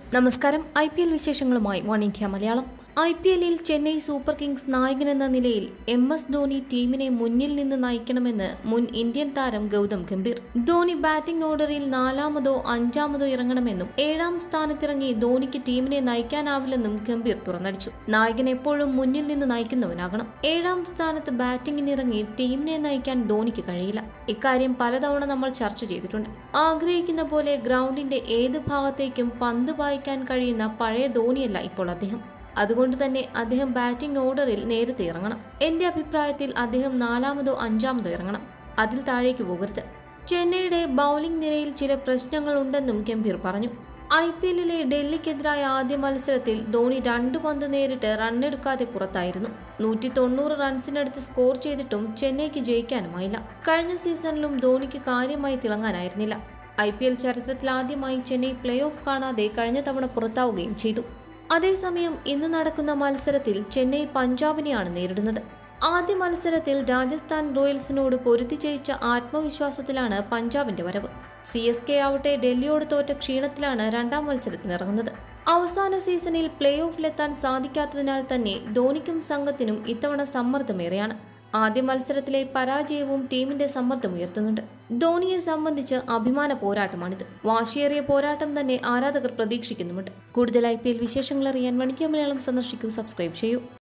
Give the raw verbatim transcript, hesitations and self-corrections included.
നമസ്കാരം. I P L വിശേഷങ്ങളുമായി one India Malayalam. I P എല്ലിൽ ചെന്നൈ സൂപ്പർ കിങ്സ് നായകനെന്ന നിലയിൽ എം എസ് ധോണി ടീമിനെ മുന്നിൽ നിന്ന് നയിക്കണമെന്ന് മുൻ ഇന്ത്യൻ താരം ഗൗതം ഗംഭീർ. ധോണി ബാറ്റിംഗ് ഓർഡറിൽ നാലാമതോ അഞ്ചാമതോ ഇറങ്ങണമെന്നും ഏഴാം സ്ഥാനത്തിറങ്ങി ധോണിക്ക് ടീമിനെ നയിക്കാനാവില്ലെന്നും ഗംഭീർ തുറന്നടിച്ചു. നായകൻ എപ്പോഴും മുന്നിൽ നിന്ന് നയിക്കുന്നവനാകണം. ഏഴാം സ്ഥാനത്ത് ബാറ്റിംഗിനിറങ്ങി ടീമിനെ നയിക്കാൻ ധോണിക്ക് കഴിയില്ല. ഇക്കാര്യം പലതവണ നമ്മൾ ചർച്ച ചെയ്തിട്ടുണ്ട്. ആഗ്രഹിക്കുന്ന പോലെ ഗ്രൗണ്ടിന്റെ ഏത് ഭാഗത്തേക്കും പന്ത് പായിക്കാൻ കഴിയുന്ന പഴയ ധോണിയല്ല ഇപ്പോൾ അദ്ദേഹം. അതുകൊണ്ട് തന്നെ അദ്ദേഹം ബാറ്റിംഗ് ഓർഡറിൽ നേരത്തെ ഇറങ്ങണം. എന്റെ അഭിപ്രായത്തിൽ അദ്ദേഹം നാലാമതോ അഞ്ചാമതോ ഇറങ്ങണം. അതിൽ താഴേക്ക് പോകരുത്. ചെന്നൈയുടെ ബൗളിംഗ് നിരയിൽ ചില പ്രശ്നങ്ങളുണ്ടെന്നും ഗംഭീർ പറഞ്ഞു. ഐ പി എല്ലിലെ ഡൽഹിക്കെതിരായ ആദ്യ മത്സരത്തിൽ ധോണി രണ്ടു പന്ത് നേരിട്ട് റണ്ണെടുക്കാതെ പുറത്തായിരുന്നു. നൂറ്റി തൊണ്ണൂറ് റൺസിനടുത്ത് സ്കോർ ചെയ്തിട്ടും ചെന്നൈക്ക് ജയിക്കാനുമായില്ല. കഴിഞ്ഞ സീസണിലും ധോണിക്ക് കാര്യമായി തിളങ്ങാനായിരുന്നില്ല. ഐ പി എൽ ചരിത്രത്തിൽ ആദ്യമായി ചെന്നൈ പ്ലേ ഓഫ് കാണാതെ കഴിഞ്ഞ തവണ പുറത്താവുകയും ചെയ്തു. അതേസമയം ഇന്ന് നടക്കുന്ന മത്സരത്തിൽ ചെന്നൈ പഞ്ചാബിനെയാണ് നേരിടുന്നത്. ആദ്യ മത്സരത്തിൽ രാജസ്ഥാൻ റോയൽസിനോട് പൊരുതി ജയിച്ച ആത്മവിശ്വാസത്തിലാണ് പഞ്ചാബിന്റെ വരവ്. സി എസ് കെ ആവട്ടെ ഡൽഹിയോട് തോറ്റ ക്ഷീണത്തിലാണ് രണ്ടാം മത്സരത്തിനിറങ്ങുന്നത്. അവസാന സീസണിൽ പ്ലേ ഓഫിലെത്താൻ സാധിക്കാത്തതിനാൽ തന്നെ ധോണിക്കും സംഘത്തിനും ഇത്തവണ സമ്മർദ്ദമേറെയാണ്. ആദ്യ മത്സരത്തിലെ പരാജയവും ടീമിന്റെ സമ്മർദ്ദം ഉയർത്തുന്നുണ്ട്. ധോണിയെ സംബന്ധിച്ച് അഭിമാന പോരാട്ടമാണിത്. വാശിയേറിയ പോരാട്ടം തന്നെ ആരാധകർ പ്രതീക്ഷിക്കുന്നുമുണ്ട്. കൂടുതൽ ഐ പി എൽ വിശേഷങ്ങൾ അറിയാൻ വൺ ഇന്ത്യ മലയാളം സന്ദർശിക്കൂ, സബ്സ്ക്രൈബ് ചെയ്യൂ.